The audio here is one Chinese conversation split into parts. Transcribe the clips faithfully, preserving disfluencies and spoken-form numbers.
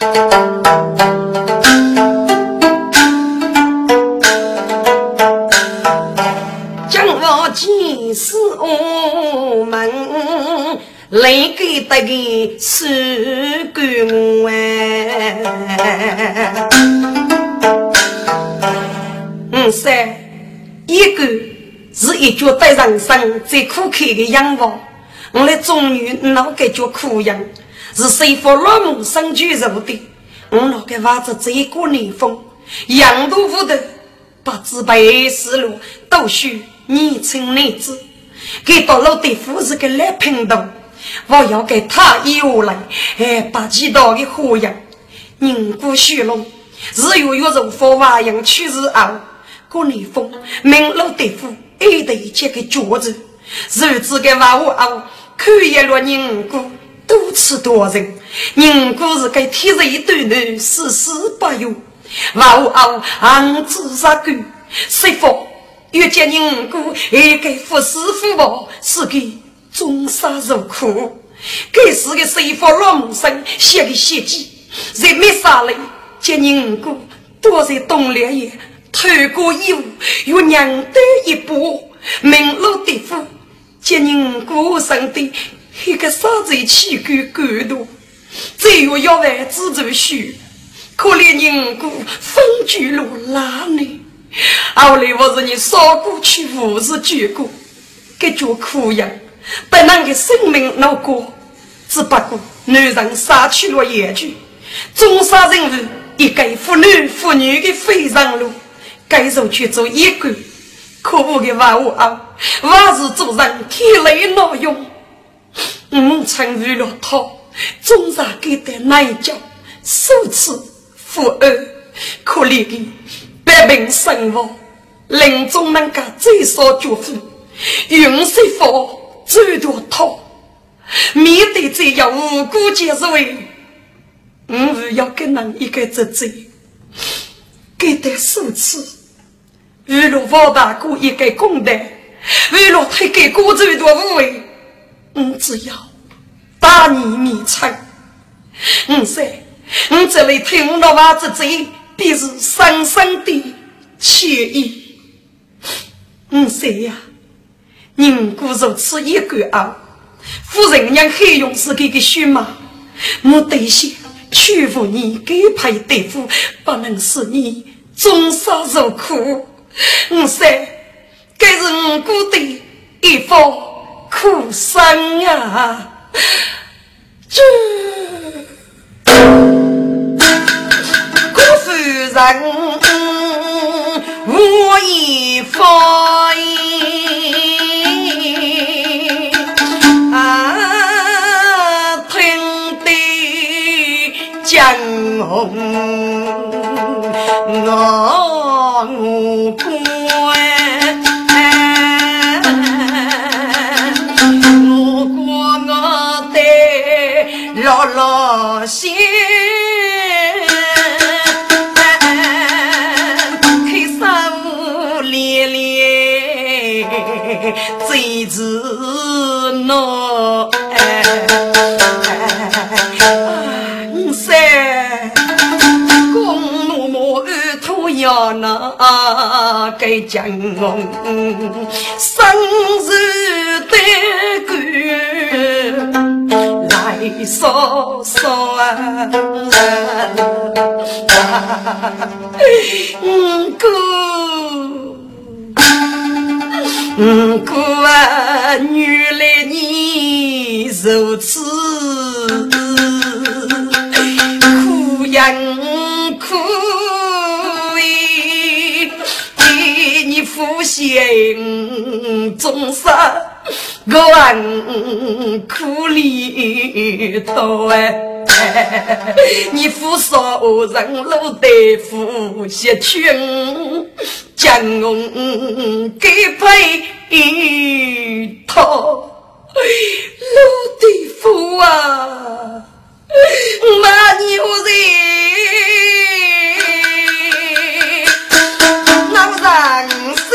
将我几世我们来给大个是个我哎嗯三一个是一脚在人生最苦口的仰望，我来终于脑个叫苦样，是谁for落母生居肉的，我脑个袜子这一股逆风，养豆腐的把自卑思路都需你称内子，给到老对夫是个来平等，我要给他以后来，哎，把几道的火样，宁古虚龙，日有有人佛瓦样去日后，过逆风，明老对夫。一对接个脚子，日子个娃娃熬，看一落宁古多吃多人，宁古是个天人一对人，四四八有，娃娃熬昂自杀狗，谁否？越见宁古一个富师傅宝，是个中杀受苦，给是个谁否老母生写个血迹，人没杀来，见宁古多在东烈也。透过义务有娘的一步明路地府见人过生的一个傻子气骨骨度只有要来自助许可怜人过风居路拉呢后来我是你烧过去无是举过给做苦样本能的生命闹过只不过女人杀去了野剧中杀人物一个妇女妇女的非常路该手去做一个可恶的娃娃啊娃是做人体内内容嗯参与了他总是给的奶教受此负二可怜的百病生活临终能够最少祝福永世佛最多他面对这样无辜结为嗯要跟人一个责罪给的受此为了放大过一个功德为了推给过最多无为嗯只要打你迷猜嗯说嗯这里听到娃子这必是深深的惬意嗯谁呀您孤手吃一个啊夫人让黑勇士给个虚马我得些屈服你给派对付不能使你终杀受苦我说该是我孤的一方苦生啊这辜负人无一方啊听得江红我无辜如果我的老老心开手连连最子诺要那个江生日的歌来说说啊，嗯哥，嗯哥啊，原来你如此苦呀苦。夫贤终生我安苦里头哎，你父手人路的夫些群将我给配头路的夫啊马牛人让心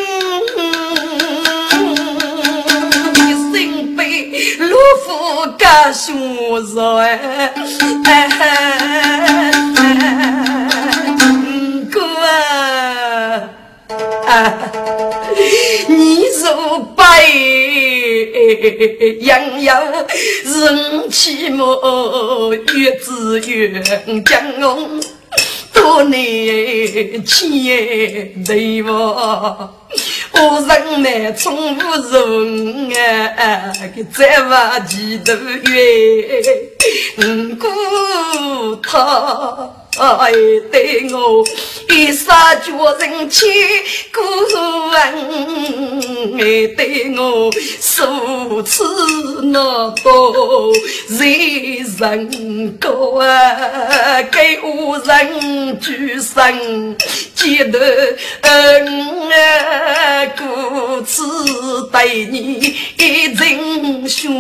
你心被路夫干胸热哎杨洋人气莫越自越江翁多年前对我我人呢从不容啊给在瓦几头月嗯故他哎对我一撒脚人气孤人哎对我数次那多人人高啊给无人居生记得嗯啊故此对你一人修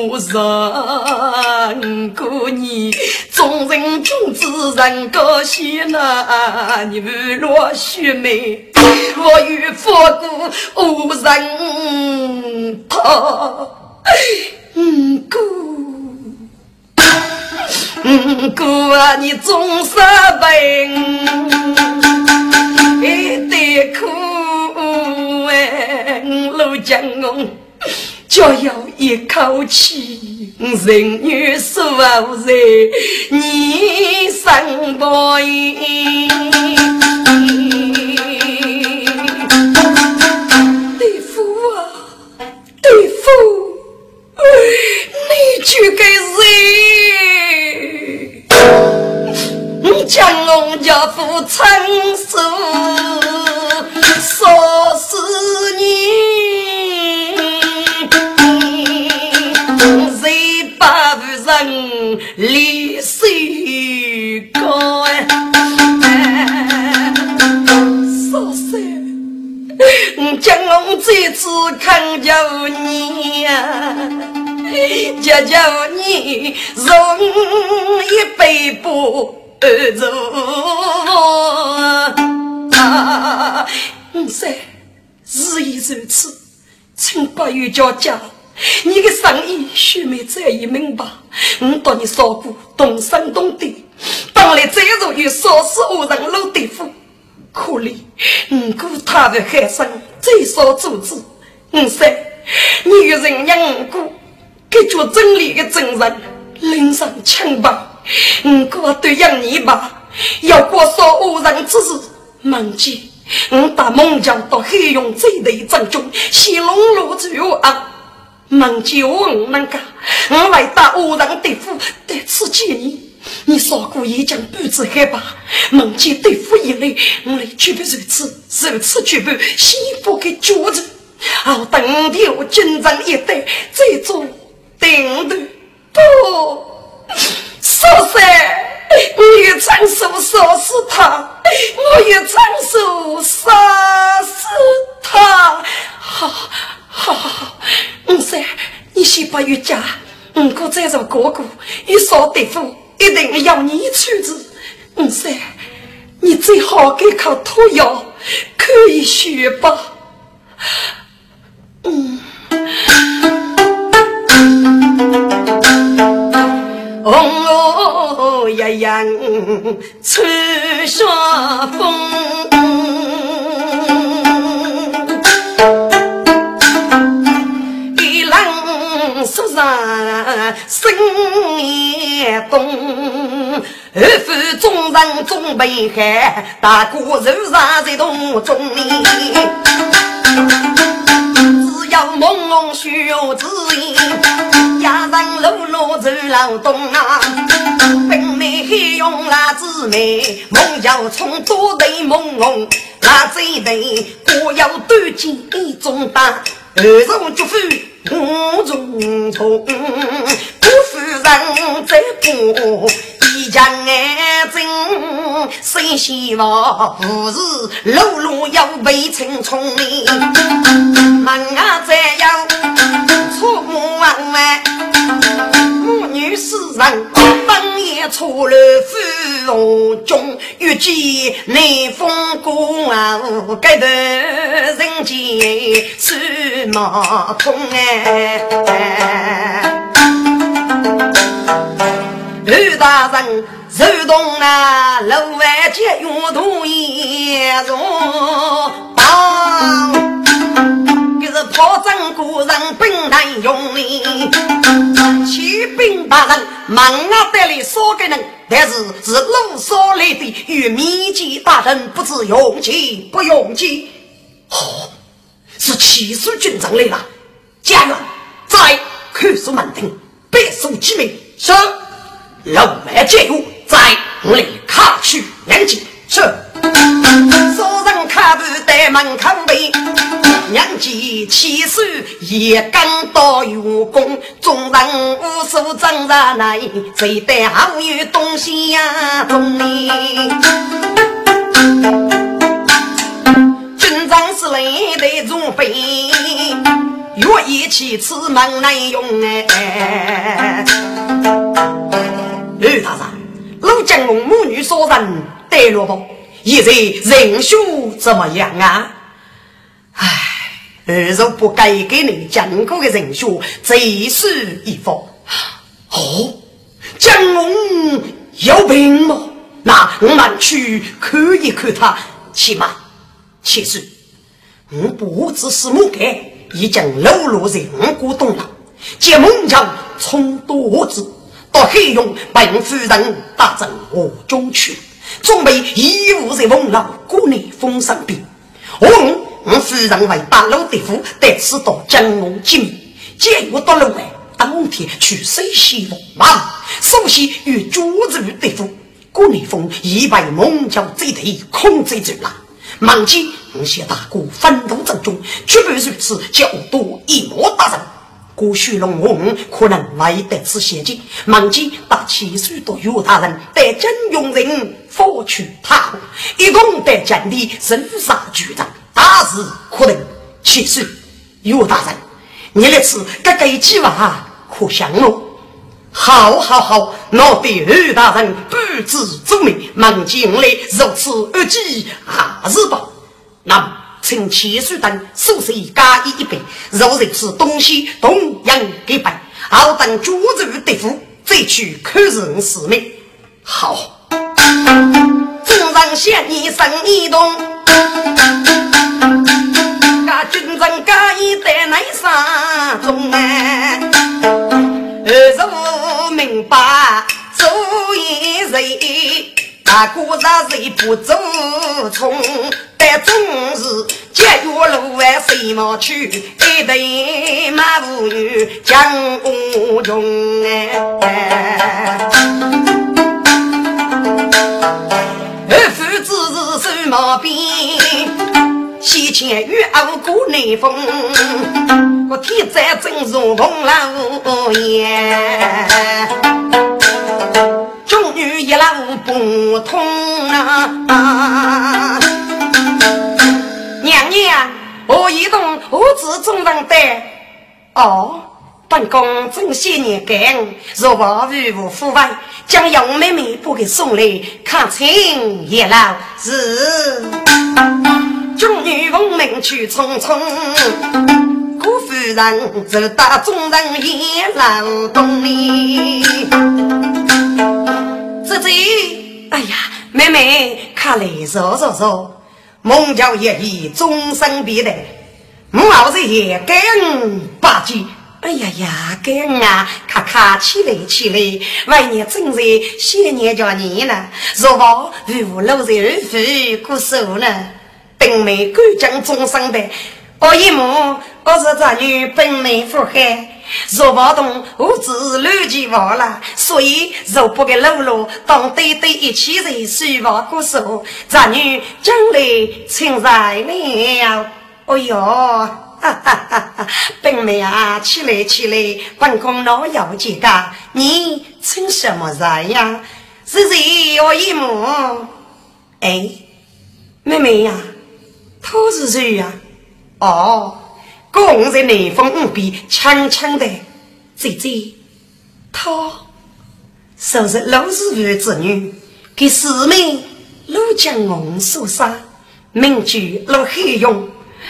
上过你众人众自然高兴啊你们若许美我与佛故无人他嗯故嗯故啊你总是病一点苦哎路江翁就要一口气人女所在你上报对夫啊对夫你去给谁你将龙家父参手说是你离谁高说谁将我这次看着你呀家叫你容一杯不走啊谁日已如此请八月交家你的生意须没这一明白我当你说过东山东地当来这种与说是无人老地府可怜你顾他的海生最少组织我说你与人养顾给做真理的真人领上枪吧我顾对养你吧要过说无人之事梦见我打梦讲到黑用这类战中西龙路只有啊梦见我能干我来打无人对付对此建议你说过一讲不知害怕梦见对付一类我来举不如此如此举不西部给桌子好等有军人一代这种顶的不说噻我也承受杀死他我也承受杀死他好好好好嗯噻你西八月家嗯哥这种哥哥一说对付一定要你去子嗯噻你最好给靠涂药可以学吧嗯哦呀呀吹沙风一浪手上生也动二夫中人中北海大姑柔杀在洞中里只要朦胧需有指引压上路路走劳动啊本美黑用拉子美梦叫从多对朦胧拉这一对我要对进一种大二种就夫五种从不夫人这步一家眼睛谁希望不是路路要被青葱里忙啊这样出门外母女四人半夜出了芙蓉中预计内风宫啊该的人间是马通哎刘大人手动啊楼外接用土也容当可是破阵古人本难用哩，骑兵大人忙啊得里说给人，但是是路所来的与秘籍大人不知用计不用计。哦，是七岁军长来了，家人在看守门庭，备受机密。是老外借用在我里卡去两级。是所人卡不得门口背，两级七岁也刚到有功，众人无数张着来，谁得好有东西呀中里。军长是来的准备，若一起此门难用哎。吕大人，陆江龙母女所人带萝卜，现在人数怎么样啊？唉，儿子不该给你讲过的人数，贼是一方。哦，江龙有病吗？那我们去看一看他，起码其实我不只是木盖，已经流落人古东了，借孟江从多子到黑用本夫人大阵我中去，准备义务在翁老国内封上兵。我我夫人为大老地府得知道江龙机密，借我到了外当天去水西龙马，首先与主子地府国内封已被孟江贼头控制住了。忙记我些大姑奋斗正中，绝不如此较多一模大人。郭旭龙我可能为得此险境，忙记把七岁多有大人得真用人佛取他，一共得奖励神杀局长，大事可能七岁有大人，你来此该该计划可想哦。好好好，我对二大人不知周密，忙记我来如此而计还是吧。那请七岁等数十亿加一一倍，若是吃东西同样给摆，好等主子对付再去看人使命。好，众人先一声一动，那军人加一在内上中哎，二十明白做一人，大姑让谁不走从。在终日节约路外谁毛去，一对马无语将无用哎。二夫之日是毛病，西前与傲骨内风，我天在正如红老爷，终于一老不通啊。娘娘，我一动我只中人的哦，本宫真些年干，若我与我父外，将杨妹妹不给送来，看清也老是终于闻名去匆匆，顾夫人只打众人也老懂你自己，哎呀，妹妹看来走走走。孟教也以终身别的，母老子也跟八句。哎呀呀，跟啊，咔咔起来起来，万年正在谢年叫你呢，若我与我老在儿妇过手呢，本美贵将终身的，我一母我是这女本美富海。若不懂我只乱记忘了，所以若不给露露当对对一起人虚妄过手，咱女将来亲在了。哎呦，哈哈哈哈！本妹啊，起来起来，本宫老要记个，你称什么人呀？是谁？我一母。哎，妹妹呀，他是谁呀？哦。公在内风无比强强的姐姐，她收拾老师傅子女，给师妹陆江龙受伤，名句陆黑用。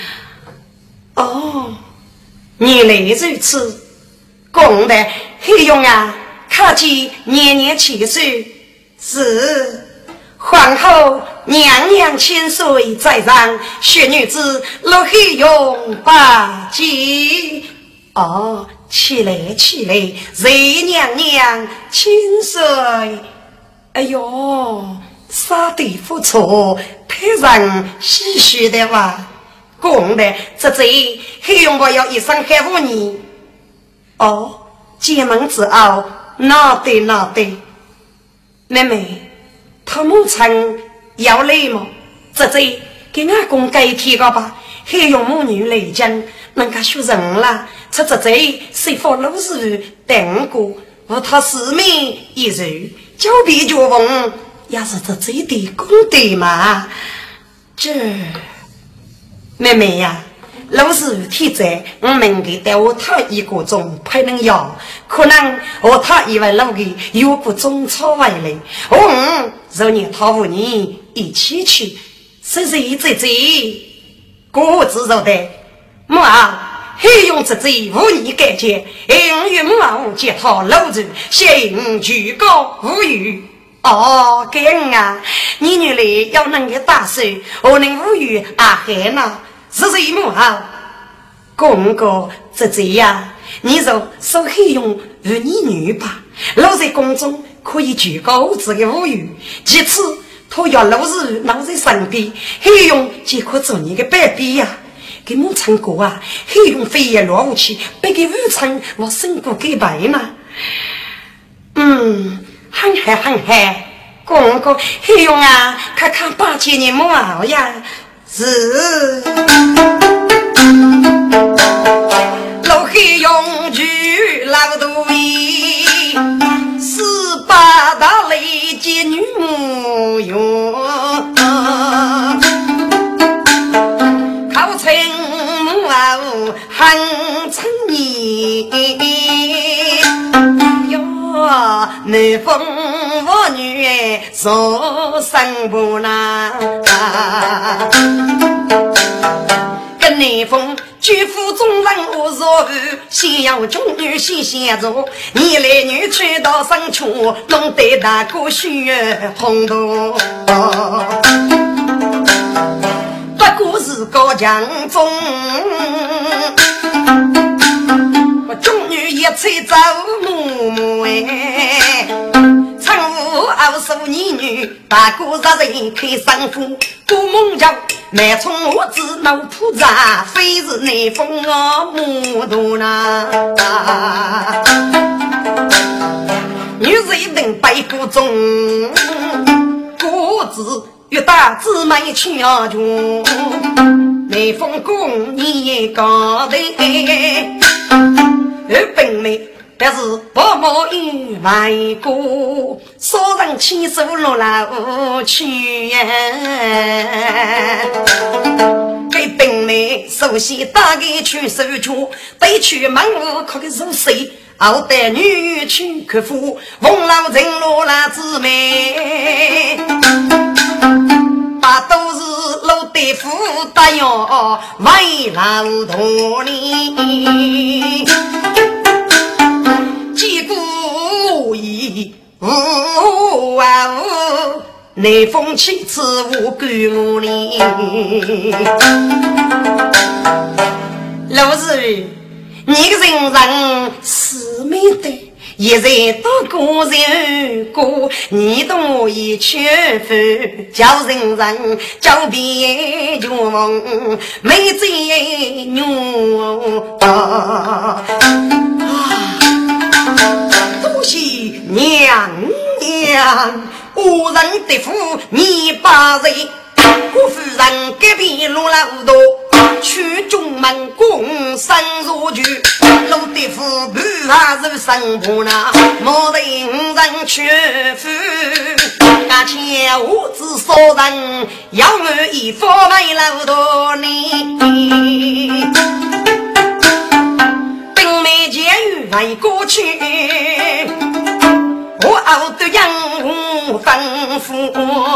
哦，原来如此，公的黑用啊，看起年年七岁，是皇后娘娘千岁在上，雪女子落黑用八级。哦，起来起来，瑞娘娘千岁。哎呦，杀得不错，太让唏嘘的哇！公的这这黑用我要一生害负你。哦，结盟之后，那对那对，妹妹，他母亲要来吗？这这给俺公改提个吧，黑用母女来讲，能够学人了。这这这谁发老师等过，我他四面一日，交臂绝望，也是这这的功德嘛。这妹妹呀、啊。老师体在我们给带我他一个钟才能要，可能我他以为老给有个中超外来，哦，让你他和你一起去，谁谁这这，我知道的，母啊，黑用这这无你感觉，因与母啊无解他老子，先举高无语。哦，给人啊，你女儿要能给打手，我能无语啊害呢。是谁母好？公公这这样，你就收黑用与你女吧。老在宫中可以举高这个无语，其次他要老是老在身边，黑用即可做你个白臂呀。给母唱歌啊，黑用飞也落不去，别给武唱我身骨给白呢。嗯，很嗨很嗨，公公黑用啊，看看八千年母好呀。是老黑用具老多位，十八大雷接女母用，考成母后很成你哟，南风我女所生不难。跟内风举夫中人无所欲，先要中女先先做，你来女去到深处，弄得大哥血红多。不过是个强中，我中女一吹走母母哎。二十五年女，大哥杀人开生父，古梦叫满冲我子脑铺扎，非是内风我母多呐。女子一定白骨中，果子越大姊妹去啊中，内风公你也搞得而本妹。但是伯母与外公说人牵手落老去呀，给本妹首先打给去手锄，得去门屋可给入水，熬得女去客户翁老人落了姊妹，把都是老对付的哟，为老多哩。击鼓一呜啊呜，内风起次无管我哩。老师，你个人人是没得，一人到个人过，你懂我一圈分，叫人人叫别就梦，没这牛啊。多谢娘娘，无人的福你把人，我夫人隔壁路老多，去中门公山入去，老的福不怕是生不拿，莫得人去福，而且我只说人要我一方买老多呢。没监狱来过去，我熬得养无丰富，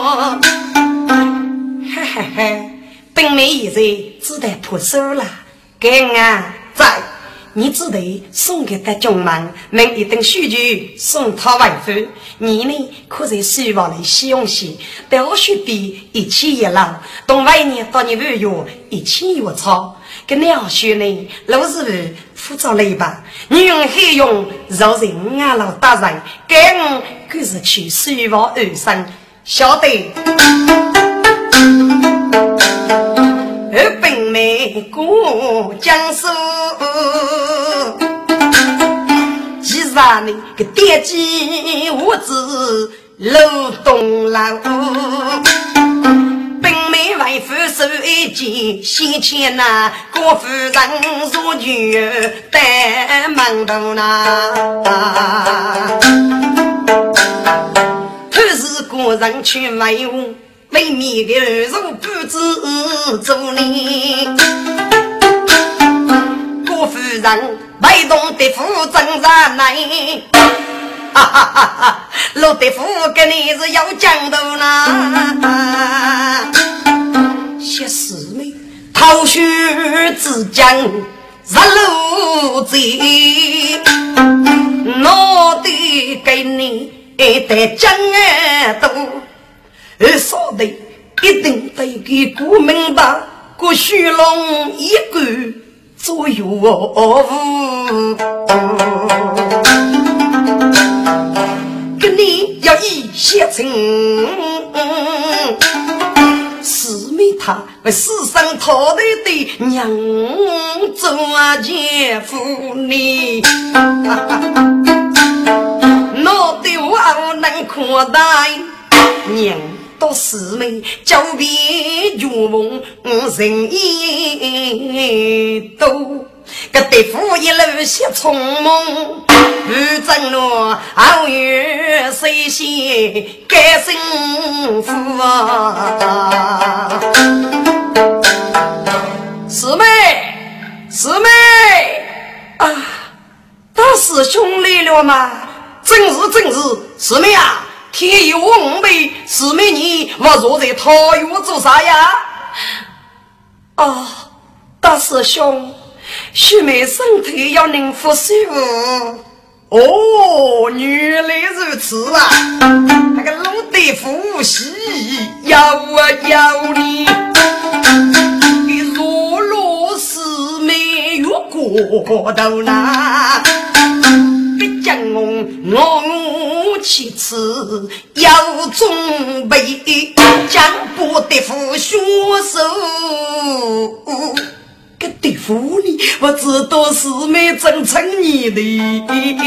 嘿嘿嘿，本没一人只得脱手了。给俺在你只得送给他中忙，能一等须据送他外父。你呢，可在希望来使用时，带我学弟一起也老，东外呢到你月月一起有操。跟两学呢，老是复杂累吧？你用黑用饶人啊，老大人，给我可是去希望而生，晓得。而本美国江苏，其实啊，你个爹鸡我子楼东老，本美外父手一记，先前那国夫人入女带忙头那，可是国人去买物。为你的儿子不知做你，郭夫人被动的夫正在来，哈哈哈哈！老德夫跟你是有讲头啦，些师妹逃学之将日路贼，我的给你得讲耳朵。而说的一定得给顾明白，顾虚龙一个左右哦，跟你要一些情，师妹他为世上讨来的娘做姐夫你，我的我能扩大娘。到师妹交别如梦人意都个对付一路些匆忙不正路熬夜谁些该幸福啊师妹师妹啊大师兄来了吗正是正是师妹啊天有我辈师妹你我坐在桃园做啥呀哦大师兄师妹身体要能服侍哦原来如此啊那个老弟夫媳要啊要你你落落师妹越过头那别讲我我其次要准备将不得夫学手个对付你我知道师妹真诚你的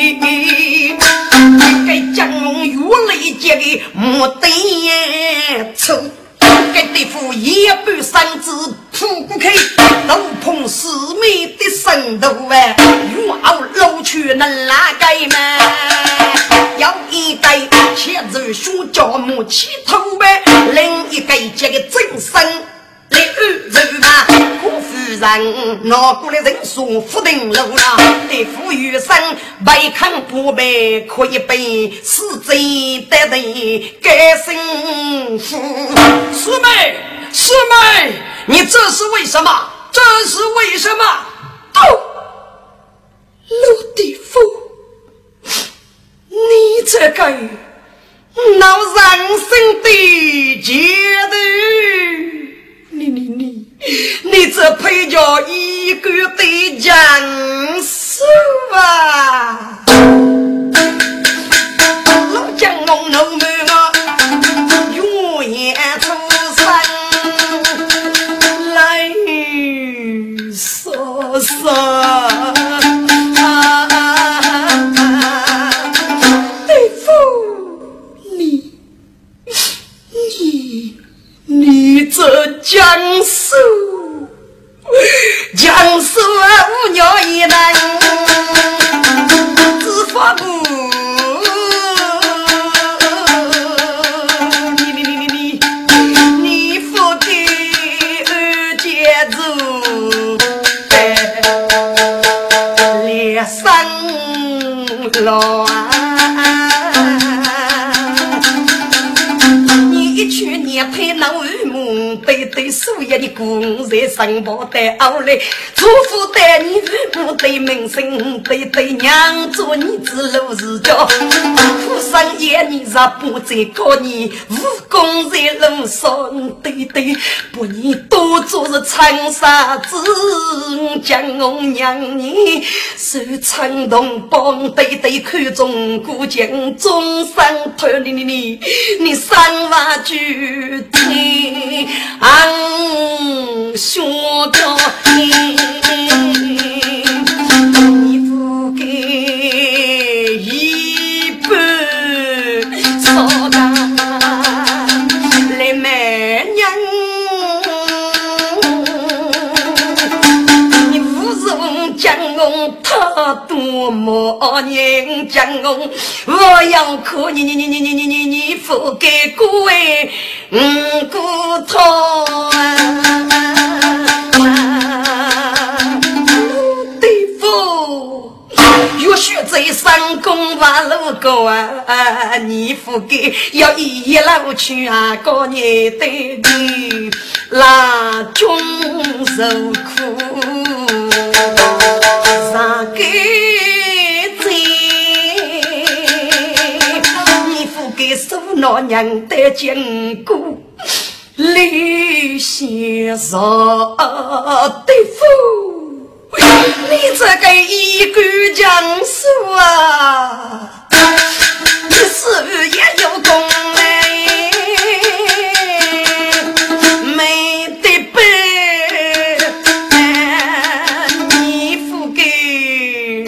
该将我越来接的没得抽该对付也不三子扑过去都碰师妹的身头哎越熬露去能拉盖吗要一个切子书叫母起头呗另一个这个正身来二人吧郭夫人拿过来人数福定楼了对付余生百看不被可以被死贼得的该幸福师妹师妹你这是为什么这是为什么哦陆地夫你这个闹人生的节日你你你你这配着一个的将士啊老将龙老妹啊永远出生来说说你这江苏江苏无鸟一人自发不你你你你你你不给二姐子脸上了你一去你配老母对对所有的工人生活的奥来，祝福带你父母对民生对对娘做你之路是叫苦生也你让不这个你武功在路上对对不你多做是长沙子将我娘你是长东帮对对看中古江中山推你你你你三瓦句听昂说着你你不给一半说的来买娘你不是我将我他多么年将我我要哭你你你你你你你你不给各位嗯骨头有学在上公万路高啊，你不给要一路去啊，过年的你拉中受苦，啥个罪？你不给受老娘的坚固，李先生的福。你这个一个将士啊，你是也有功嘞，没得背，你不给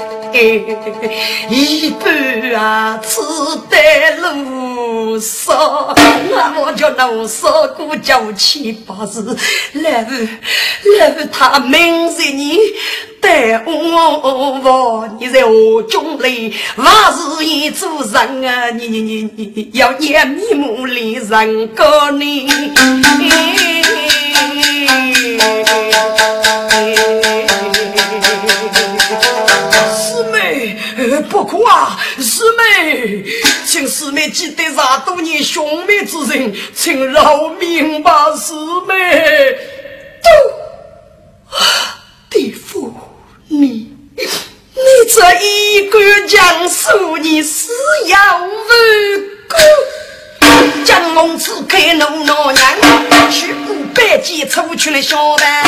一半啊，吃的路上，那我就能说过九七八十，来不来不他明日你带我我你在我中里，我是一主人啊，你你你你要念你母里人个你。师妹，不哭啊，师妹，请师妹记得杀多你兄妹之人，请饶命吧，师妹。地父，你你这一个将数，你是要无辜。将梦此开弄老娘，去古百计抽去了小班。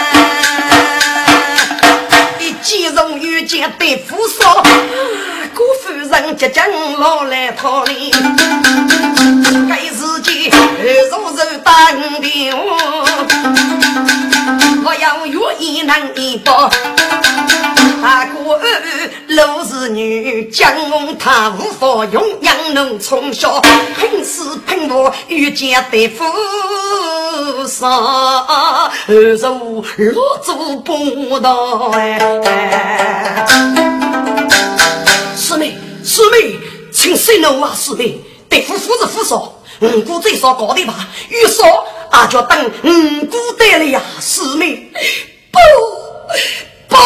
既容遇见对夫说，辜夫人即将老来讨你，该自己肉肉当的我要愿意能一包。阿哥老是女将翁，他无法用养能从小拼死拼活遇见对夫上肉落足不到哎。师妹师妹，请谁能啊师妹，对夫夫是夫说五姑最少搞的吧，越说啊就等五姑得了呀，师妹不不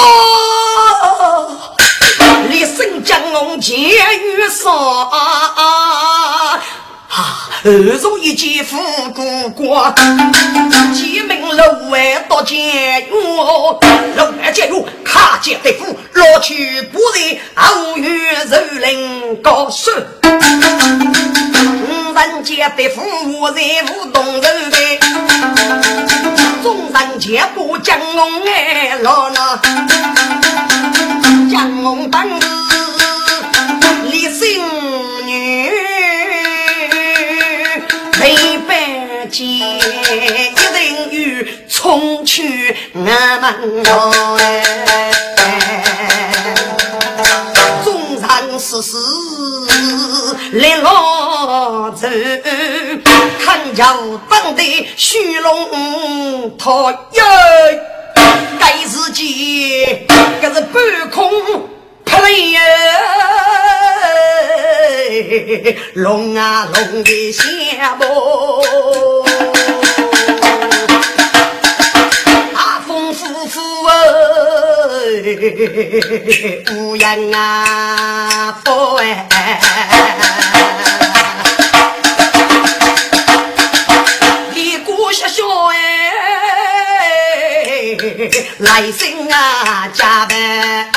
李生将我结约说啊啊，二如一介富姑国，几名楼外到监狱，楼外监狱卡接对付，落去不离傲月人灵高手。人家对付我在无动人呗，众人皆不将我爱了呢，将我当日李姓女。陪伴间一人与冲去我们纵然世事来老走，看着当的虚荣讨厌，该自己可是半空play龙啊龙的下波，阿风夫妇乌央啊波哎，一股小来生啊加班，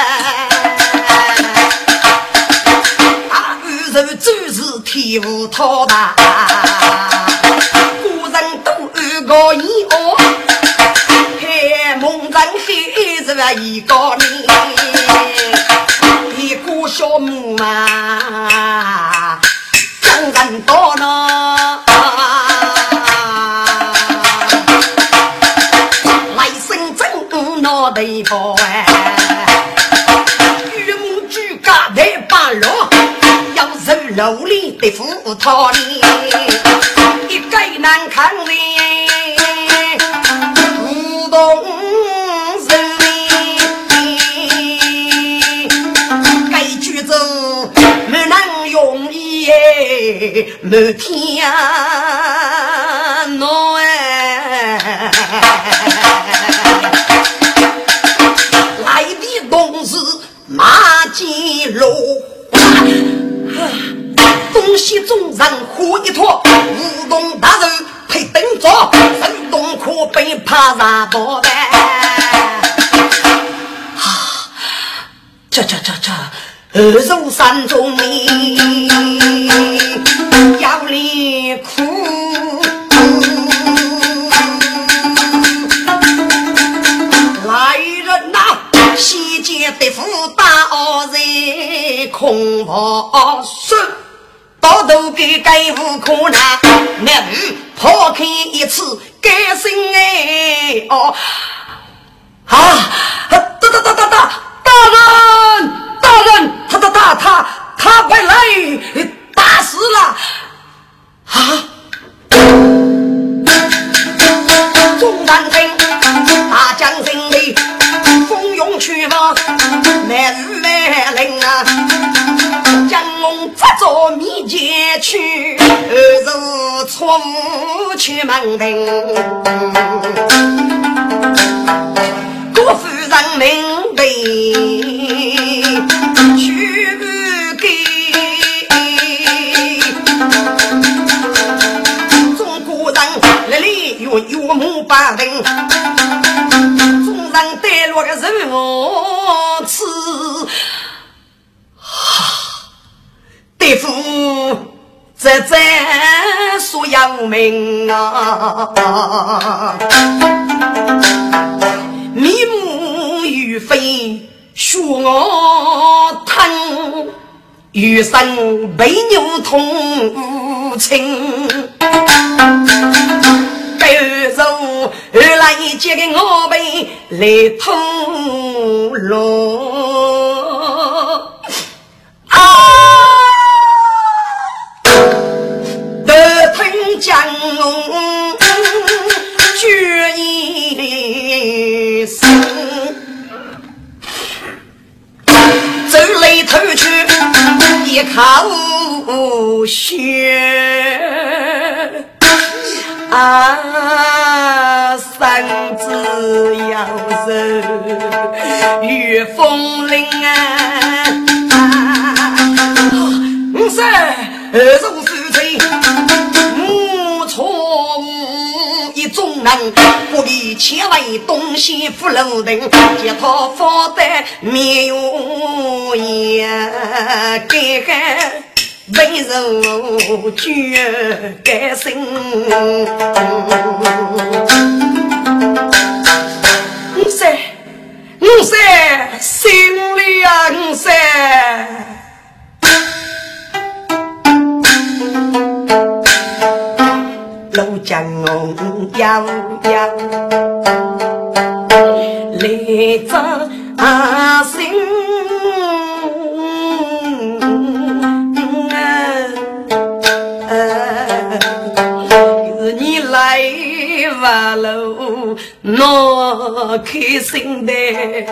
啊宇宙就是天无讨吧，古人都有个一哦，嘿梦中黑着一个你，一个小木嘛，人人多呢。脑袋包哎，玉木举家的半路，要受劳力的斧头里，一个难看的不动人该举走没能容易耶，没天喏哎。东是马吉路，东西中人呼一拖，武动大人配等着，神东可被怕啥多的？啊，这这这这，二肉山中你要你哭。西街的福大二人空婆孙，到头给该无苦难，那日破开一次改心哎哦啊！大大大大大大人大人，他他他他他快来打死了啊！中山城大将军里。蜂拥去吧，来日来临啊！将龙扎着密接去，二手错误去门庭。国夫人明白，去给中国人来里有有木把人。让带落个人物吃，对付这这所有命啊！迷目与非，说我疼，余生被牛同情。走而来接给我被来通罗啊！得听将决一生，走来头去一口血。啊，三子要人遇风铃啊！五十二种事情，无错误一种人，不理前来东西不漏人，接他发的没有也给个。温柔绝改心，五三五三心里啊五三，老将我摇摇来着啊心。瓦楼我开心的，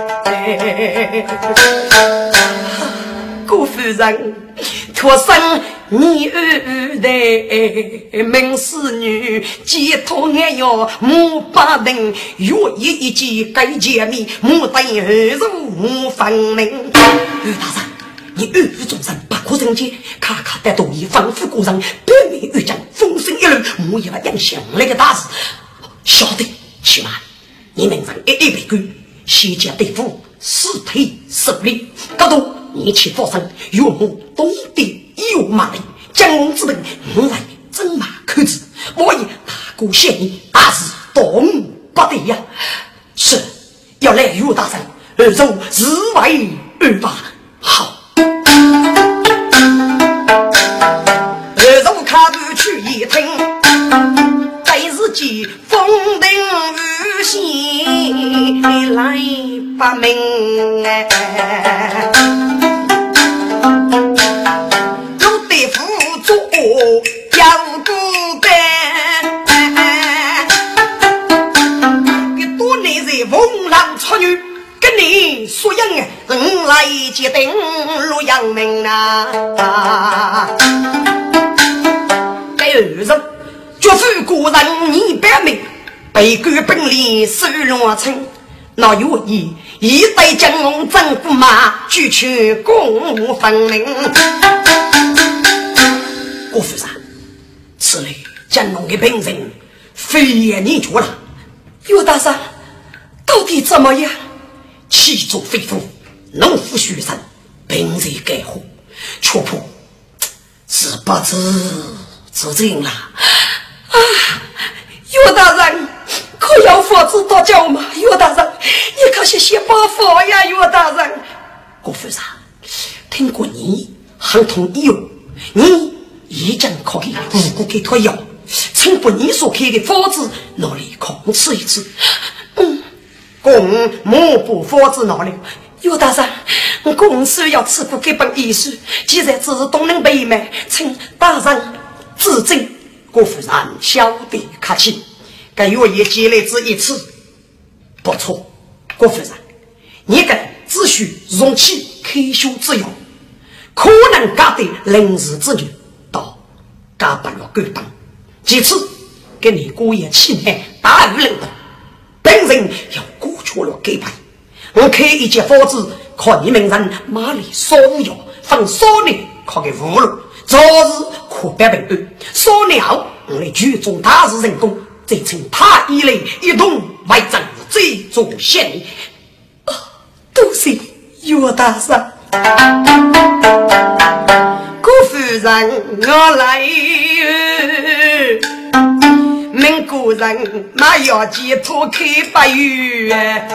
顾夫人托生你儿的门侍女，寄托爱要木把灯，月一一记该解密，木等儿如木分明。大人，你儿子终身八苦人间，卡卡带动一仿佛故人，百年遇见风声一路，木一把养响那个大事。晓得，起码你们让一一被关，西家对付尸体十里，高度你去发生，有目东地有马力，将龙之人我来真马口子，我以大姑县你大是动不得呀！是要来岳大人，二州日为二八好。二州卡不去一听，在自己封定于心来把命哎，有得辅助要不得。风浪出女跟你说样啊，人来接定如阳明啊！该二人绝非古人你百名，被官本领收罗成，那有意一代将龙征驸马，举去功分明。郭夫人，此类将龙的本人，非也你做了。 岳大山。到底怎么样？ 气作非夫，农夫许身，本人改户，却破是不知自尽了。 啊！岳大人，可要佛子多教吗？岳大人，你可是些把佛呀，岳大人。 郭夫人，听过你很同意哦，你已经可以无辜给托药，请把你所开的佛子拿来控制一次。 嗯。 公莫不佛子哪里？ 岳大人，公虽要吃苦给本医术，既然只是东能北美，请大人自证。 郭夫人小弟客气，该月也积累这一次，不错。郭夫人，你该只需容器开修之用，可能搞得临时之女到搞不了沟通。其次，给你姑爷气派大于领导。本人要过去了给牌，我开一节佛子，靠你们人马里烧药，放烧里靠给葫芦，早日可别本案，烧鸟我来举重大事人工，再请他一类一同为政最终献礼。 啊，多谢岳大人。 郭夫人，我来。民国人马要寄托开白玉，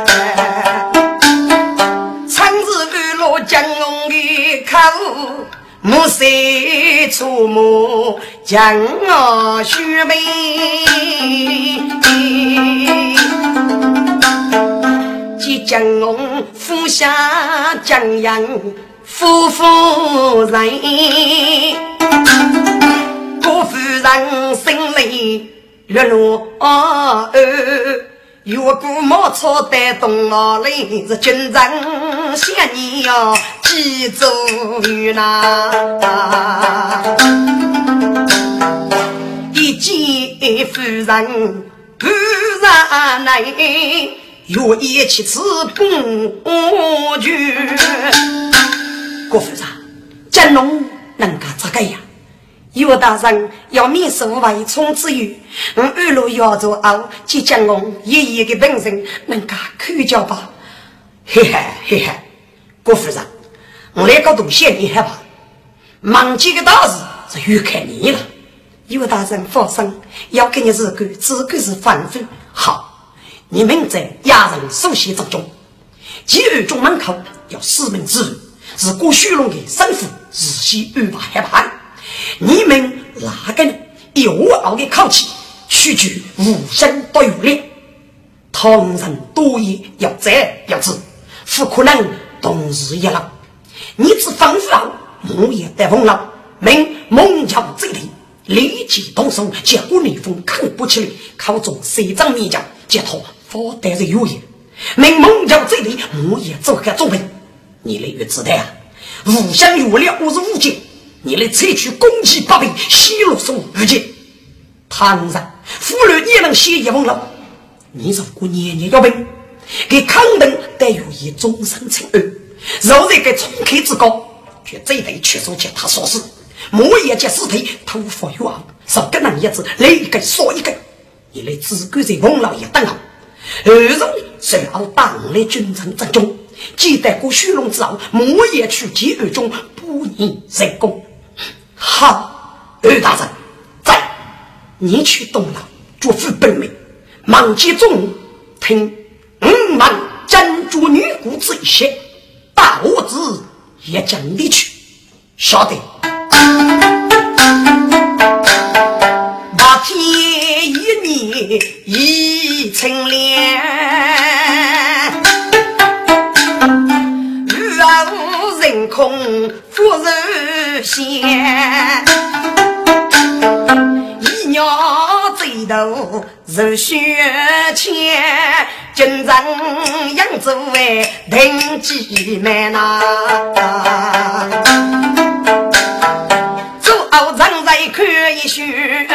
长日日落江龙的口，木色出没将我须眉，即江龙俯下江阳夫妇人，郭夫人心里月落二，有股莫错带动我来，是军人想你要记住那一见夫人不然来，有一起吃不去。郭夫人，江龙能干这个呀？岳大人要免受外冲之余，我二路要做熬，即将我爷爷的本人能够口教吧。嘿嘿嘿嘿，郭夫人，我来个东西你害怕，忙几个大事是又看你了。 岳大人放心，要给你日个只个是反复好。你们在亚人首席之中，第二中门口要四门之人，是郭虚龙的生父日西二把害怕。你们哪个人有傲的口气，取决无声都有力。唐人多言要在要知，不可能同时一浪。你只吩咐好，我也得风浪。命猛叫这里，立即动手，结果逆风看不起来，口中谁张面讲，接头佛带着有言。命猛叫这里，我也做个准备。你来越知道啊，无相有了，我是无解。你来采取攻击八倍，西路手遇见唐人妇女也能写一封了。你如果年年要问给康门带有一终身情恩，若这个冲开之高，却这得去手接他所事，莫也接尸体头发有昂，少个人也子来一个说一个。你来只管在翁老爷等候， 二人随后当来军臣之中，记得过虚龙之后，莫也去结二中不逆人功。好，二大人，在你去东了，祝福本命，忙接众听五万珍珠女姑之一些，大我子也将离去。晓得。那天一年一青莲，日后人空复日闲，一鸟醉头热血钱，真正扬州为定几门呐，走傲长在可以学，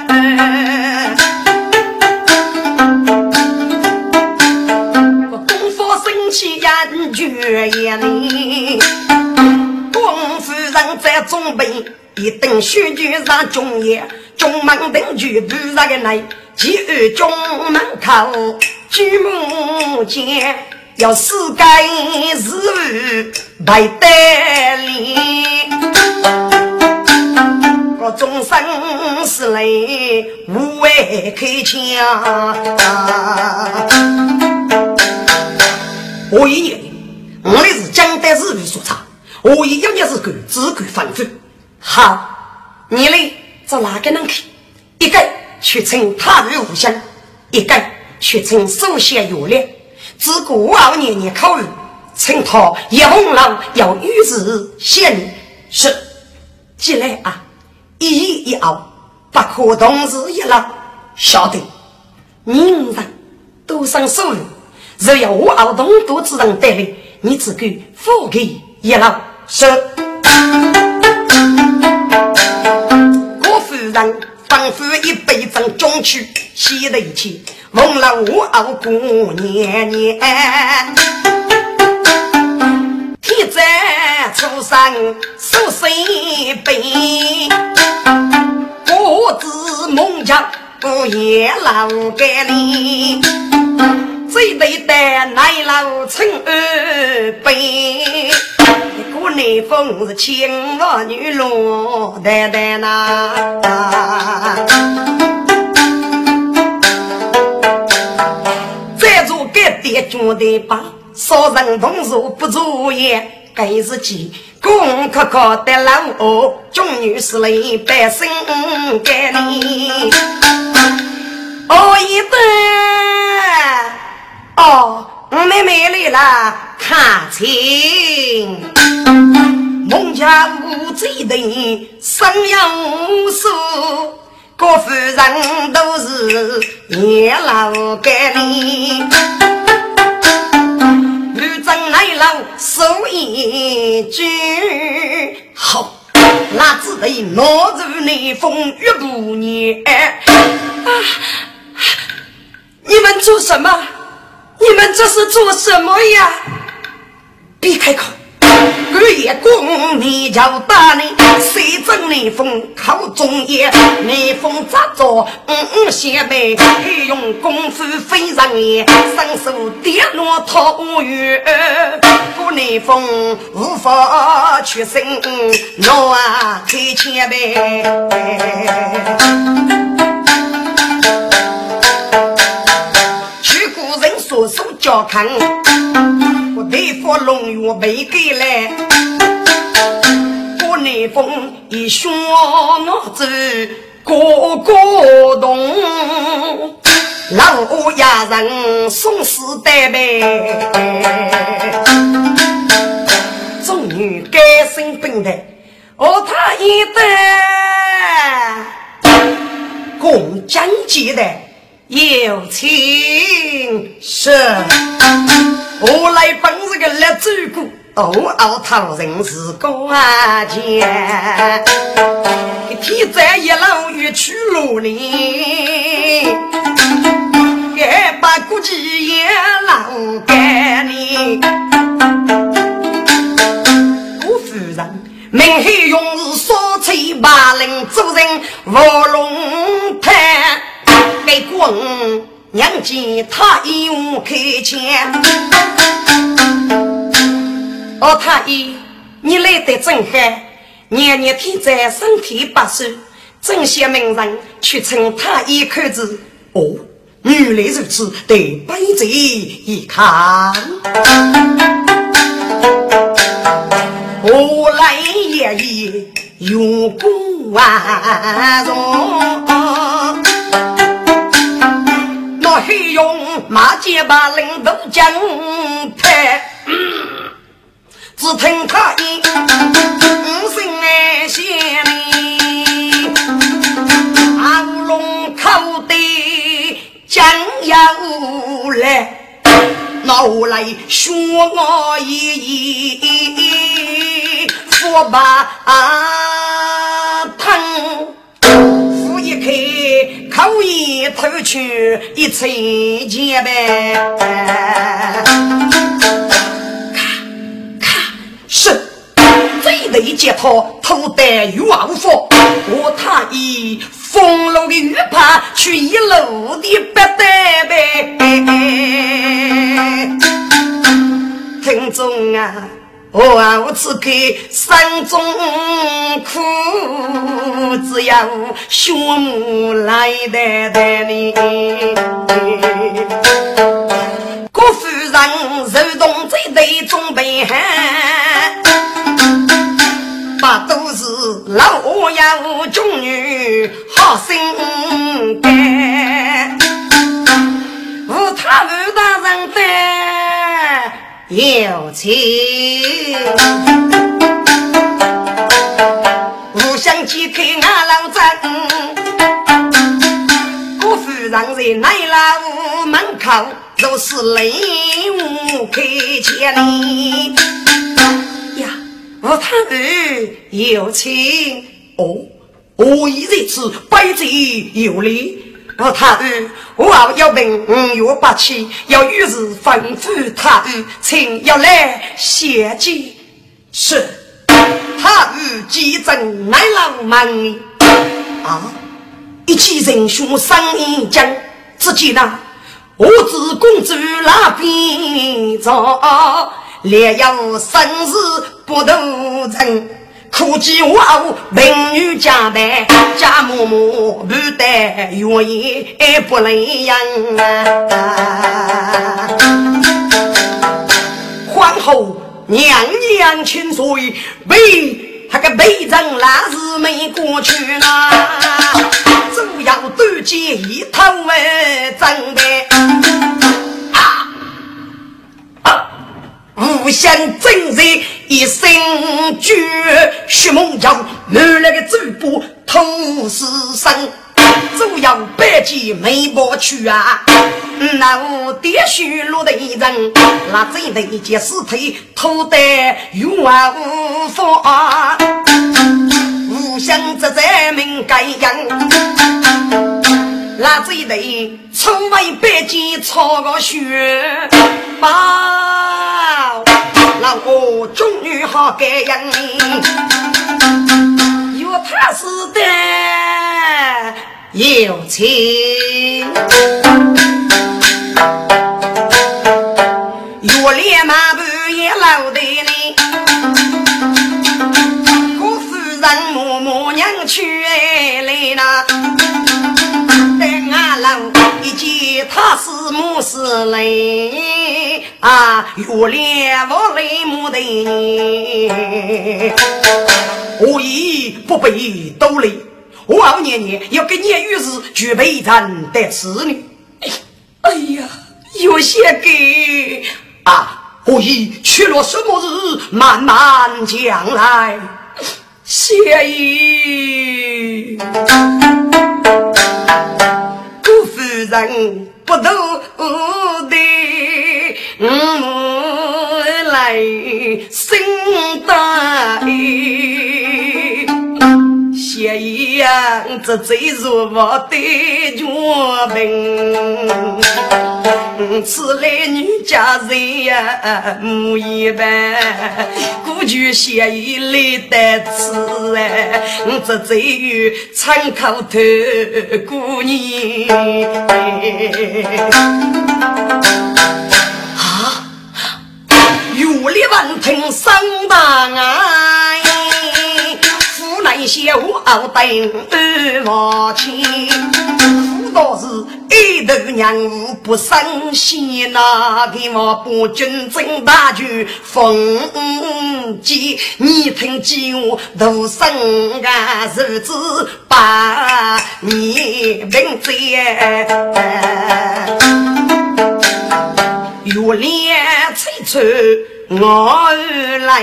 功夫生气眼绝眼里，功夫人在中北一等选举上中野中门等举不那个来几二中门口举目间要四该日白带里我终生是泪无畏开枪我一年我也是江代日语所查我一样也是个只管反复好你嘞这哪个能去一个去称他日无相一个去称首先有力只顾五二年年考虑称他也红了要与之现实进来啊一一一熬把可同时一了晓得人人都上手入只要五二东都自然带来你只给付给一了是人仿佛一辈子中去洗了一切忘了我熬过年年体在出上手水杯我自梦家不也老给你最对的奶老成二杯古内风是青罗女罗呆呆呐再做个爹中的吧少人同手不足也该是几公可可的老哦中女是来百姓给你哦一对哦妹妹来了看清孟家无罪的生养数各夫人都是也老给你女真来了手一句好那只得挪入内风越不你啊你们做什么你们这是做什么呀别开口二爷公你叫大你谁正内风靠中野内风咋做嗯嗯写背黑用功夫非常也上手跌落头月不内风无法去生诺啊开前呗去古人所手脚看我对付龙鱼没给来我内风一双我子个个动老亚人送死带呗终于该生病的哦他一代共讲解的有情是我来帮这个来照顾哦熬讨人是公啊姐体在一老越去路里给把估计也老给你我夫人明黑用日说吹把人做人卧龙盘给光娘见他一无开钱。哦，太医，你来得真好，年年天在身体不适，正些名人去称太医口子。哦，原来如此，得背着一看。我来也已有功万荣，那黑用马街把领导将派。只听他一五声爱谢你，阿乌龙口的将要来，那我来说我一一说吧啊疼，扶一开口一头去一层结呗。是这类解脱头戴鱼娃无佛，我他以风楼的鱼帕去一楼的不得呗。听众啊，我啊我只给山中苦，只要学母来的的你。郭夫人手动这对中北汉，把都是老妖中女好心肝，无他无大人的有情，无相击开俺老张，郭夫人在奶老门口都是雷舞开千里呀，我他儿有情哦，我一日次百子有理，我他儿我要病月八七，要于是吩咐他儿，请要来写记。是他儿急诊来老门啊，一起人兄商议讲自己呢。我自公主那边走，连要生日不斗争，苦计我美女家的家母母不得愿意不能样啊！皇后娘娘千岁，为他个北征那是没过去了。主要对接一头为真的啊啊！无限真人一生绝，徐梦瑶满那个嘴部头是生，主要百计没过去啊！那我爹许落的一人，那真的一件尸体头戴永啊无法。无相之在命该样，那这一类从未百计操个血包，那我终于好该样，有他是的有情，有脸马不也老的呢。让母母娘去来了，等俺老一见他是母是来啊，有脸我来母的你，我已不被兜里，我二年年要给你于是举备战的子女。哎呀，有些给啊，我已去了什么日，慢慢将来。谢意顾夫人不都的嗯来生大意，谢意呀这最弱我的脚病此类女家人呀母一般，古句写一类的词哎，这只有参考头姑娘啊，有力万听生当哎，湖南些我熬等二毛钱，不都是一头娘无不生气那给我不军政大局风纪，你听见我都生啊日子把你名字有脸吹吹我来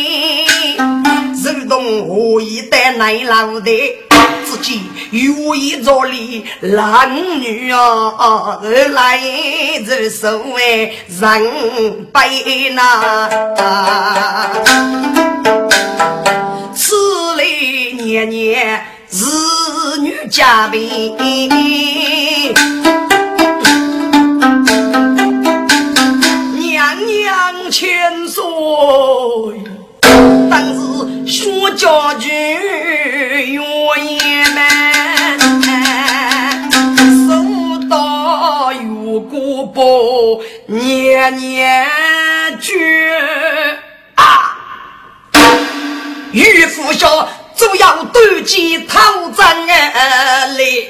手动我一代奶老的自己有一座里男女啊来这所谓人背那此类年年子女家病娘娘千岁但是说家具原因收到有古不年年绝啊御夫说就要对其讨战嘞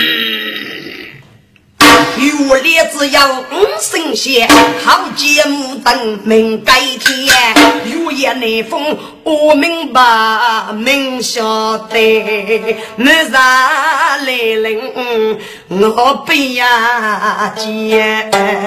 有列只要五生些好节目等明改天有言内风我明白明晓得没啥来人我不要接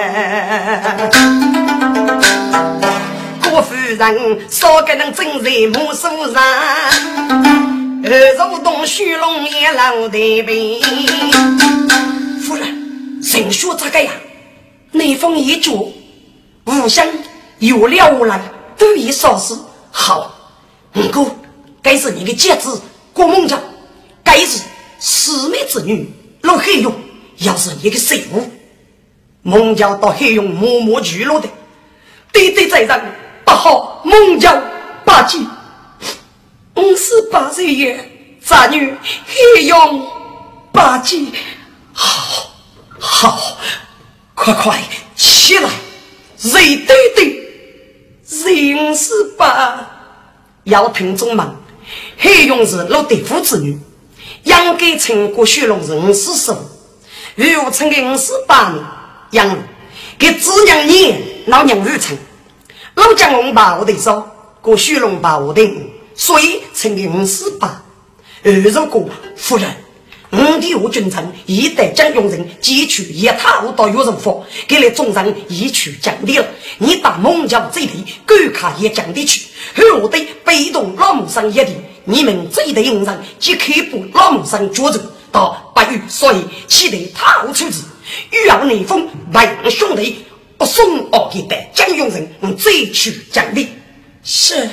郭夫人说个人真人木苏人二肉东虚龙也老的呗夫人谁说这个呀内风一主五香有料无来都已烧死好五哥该是你的戒指郭梦家该是四妹之女老黑用要是一个谁物梦家到黑用默默聚落的对对在上不好梦家八戒五十八岁也杂女黑用八戒好好快快起来谁对对人是吧要听中忙黑用是老对夫子女养给成过血龙人是手与我成给五十八年养给子娘年老娘日成老将龙把我的手过血龙把我的所以成给五十八而如果夫人五弟我君臣一代将用人汲取也踏入到有人佛给了众人一取奖励了你打梦叫这里够卡也奖励去而我的被动老母上一地你们这一代人人即可以不老母上捉住到八月所以期待踏入出子欲要内风万兄弟不送我一代将用人这取奖励是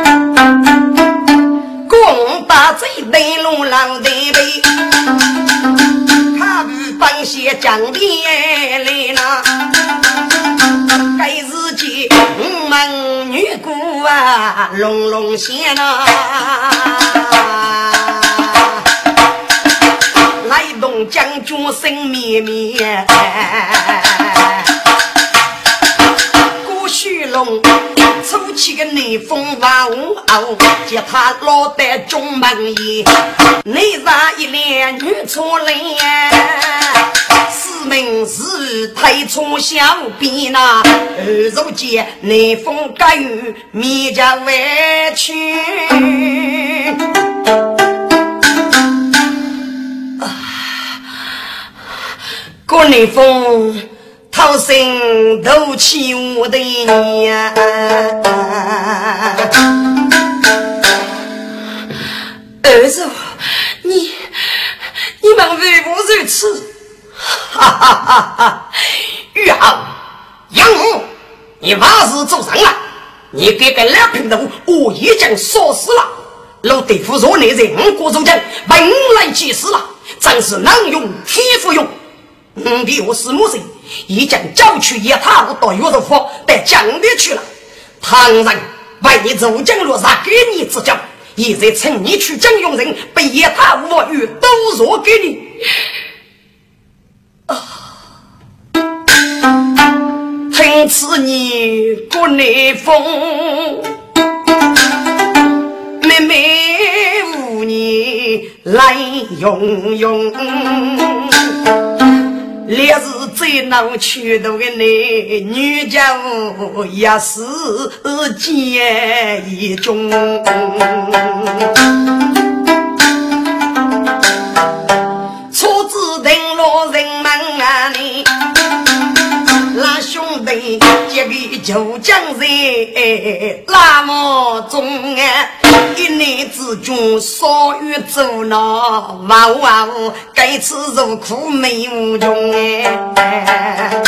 共打这内路浪的背看不放些奖励来了该自己五门女姑啊龙龙仙啊来动将军生灭灭郭旭龙抽起个内风哇呜嗷叫他落得中门里内ra一脸女出来四门是太冲小逼那二肉姐内风干预迷家委屈郭内风讨生都起我的呀儿子你你们为我如此哈哈哈哈玉豪杨武你把事做成了你给个两平头我已经说死了老对付若你人国中将本来即死了真是能用天赋用嗯，的我是母亲已将交去一塌到岳州府带江里去了。唐人为你走江路上给你指教，也在趁你去江用人被一塌无语都若给你啊！听此你国内风，妹妹无你来用用。烈日最闹去的你女家务也是结一种，初次登落人们啊你那兄弟这个就将人那么重啊，一年之中所遇走闹哇哇该吃肉苦没无穷哎，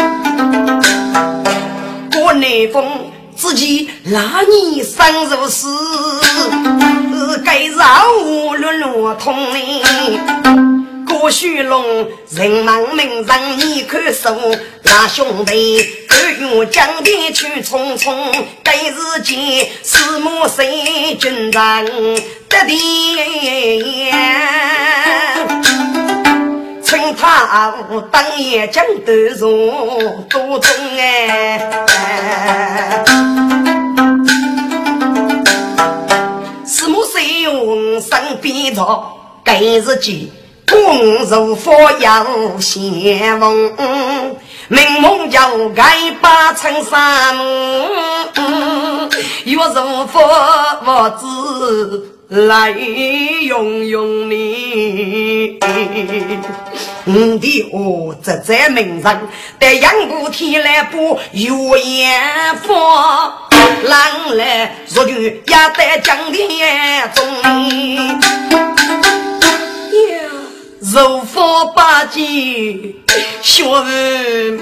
国内风自己拉你上肉丝该绕沦落痛你郭旭龙人忙命让你可受那兄弟二月江边去匆匆该日间四目谁军长的地趁他当夜将得入多中哎四目谁用上边着该日间公如佛要先锋明梦叫该把成山若如佛我自来用用你嗯的我这这名人在阳谷提来不有眼佛狼来若句也在江边中柔佛八戒学问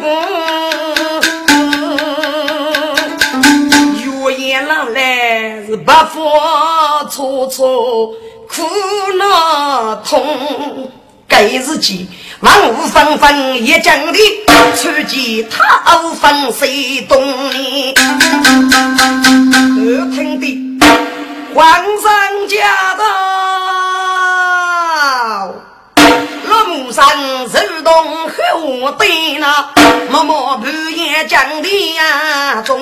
有眼狼来是把佛错错苦恼痛该日记万物纷纷也讲的出击他分谁懂你耳听的皇上驾到路上自动后对那默默不言讲的呀中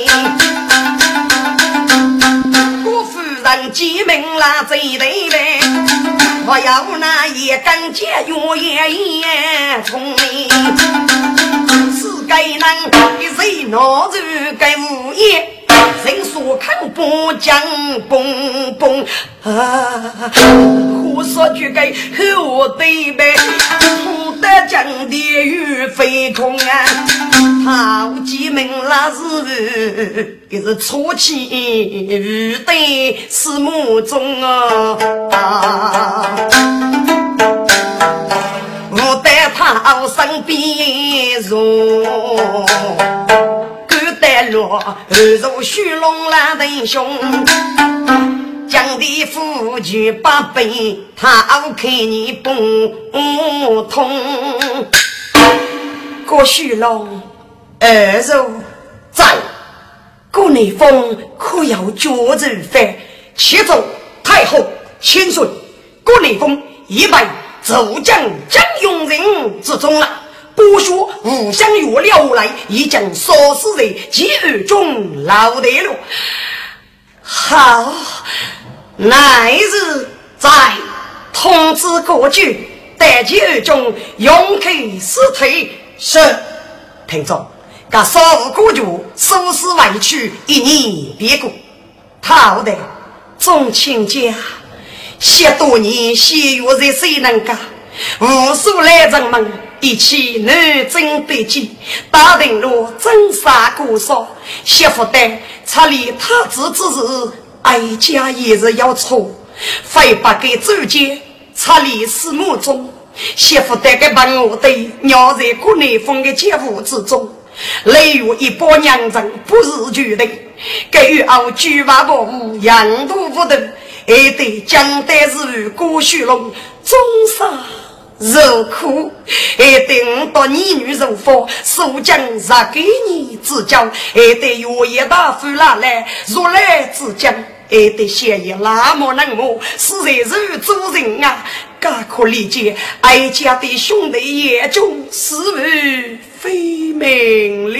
郭夫人记名啦最对呗我要那也敢接我也也从你是该能一谁拿着该无业人所看不讲蹦蹦啊胡说句该和我对呗不得讲地狱飞空啊他记名那是也是初期与对是目中啊我带他身边入带落二如虚龙来的兄将的夫举八倍他看你不通郭旭龙二如在郭内风可要脚子飞启奏太后千岁郭内风一百走将将用人之中了不说五香药料来已将所思的几日中老得了好乃日在通知国君待几日中勇开尸体是听着把所有国主收拾外去一年别过好的众亲家谢多年谢月在谁能干无数来人们一起南征北击打定了真杀过少谢福德查理他子之日哀家也是要错非把给周杰查理私墓中谢福德给帮我的鸟在国内风的节目之中例如一波娘人不是决定给予傲举瓦伯物养都不得也得将得日郭旭龙终杀受苦，还得到你女入佛，受将杀给你指教，还得有一大夫拿来如来指教，还得写一那么那么，是人是主人啊，该可理解，哀家的兄弟也中是为非命了。